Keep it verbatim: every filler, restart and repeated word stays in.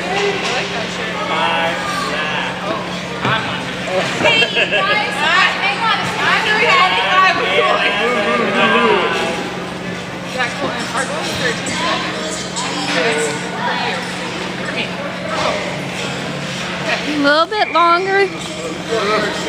like that shirt. Five, that. Oh, I'm on. Hey, guys, hang on. I'm doing twenty-five. We're going. Yeah, cool. And our goal is thirteen seconds. Okay. For you. For me. Oh. Okay. A little bit longer.